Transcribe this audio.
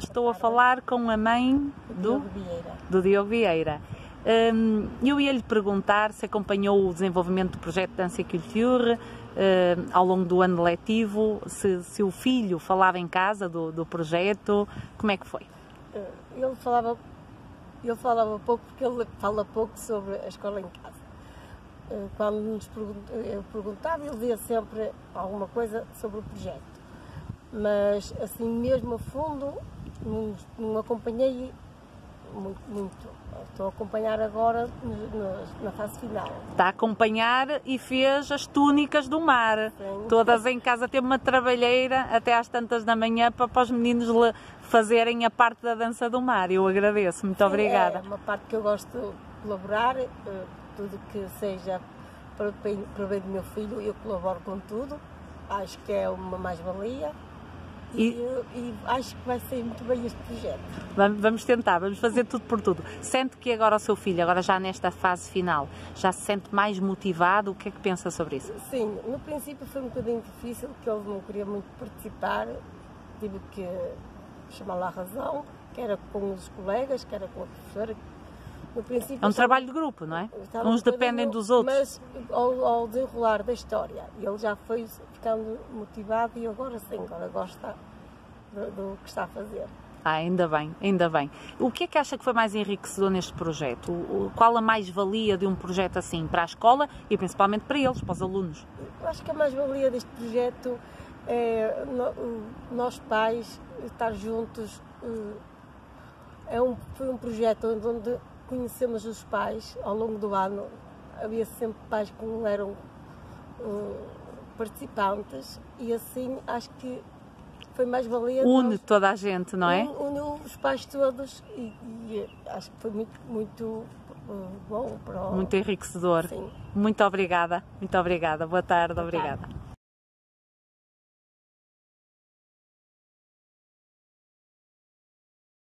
estou a falar com a mãe do Diogo Vieira. Eu ia lhe perguntar se acompanhou o desenvolvimento do projeto Dança e Culture ao longo do ano letivo, se o filho falava em casa do projeto, como é que foi? Ele falava pouco, porque ele fala pouco sobre a escola em casa. Quando eu perguntava, ele dizia sempre alguma coisa sobre o projeto. Mas, assim, mesmo a fundo, não acompanhei muito. Estou a acompanhar agora na fase final. Está a acompanhar e fez as túnicas do mar. Sim. Todas em casa, teve uma trabalheira até às tantas da manhã para os meninos fazerem a parte da dança do mar. Eu agradeço, muito obrigada. É uma parte que eu gosto de colaborar, tudo que seja para o bem do meu filho, eu colaboro com tudo. Acho que é uma mais-valia. E acho que vai sair muito bem este projeto. Vamos tentar, vamos fazer tudo por tudo. Sente que agora o seu filho, agora já nesta fase final, já se sente mais motivado? O que é que pensa sobre isso? Sim, no princípio foi um bocadinho difícil, porque ele não queria muito participar. Tive que chamá-lo à razão, que era com os colegas, que era com a professora. No princípio, é um trabalho de grupo, não é? Uns dependem dos outros. Mas ao desenrolar da história, ele já foi ficando motivado e agora sim, agora gosta do que está a fazer. Ainda bem, ainda bem. O que é que acha que foi mais enriquecedor neste projeto? Qual a mais-valia de um projeto assim para a escola e principalmente para eles, para os alunos? Eu acho que a mais-valia deste projeto é nós pais estar juntos. Foi um projeto onde conhecemos os pais ao longo do ano. Havia sempre pais que não eram participantes e assim acho que foi mais valia. Une toda a gente, não é? Une os pais todos e acho que foi muito bom para o... Muito enriquecedor. Sim. Muito obrigada, muito obrigada. Boa tarde, obrigada.